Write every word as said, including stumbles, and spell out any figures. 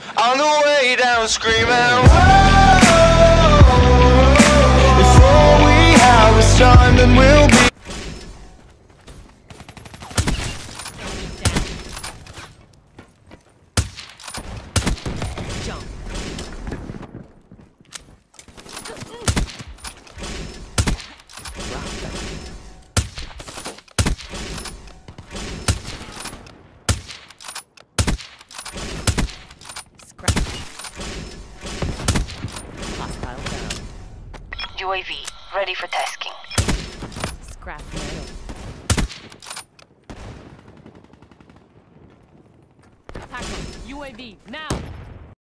On the way down screaming, whoa. If all we have is time, then we'll be Jump. Scrap. Hostile down. U A V, ready for tasking. Scrap metal. Tackle. U A V, now!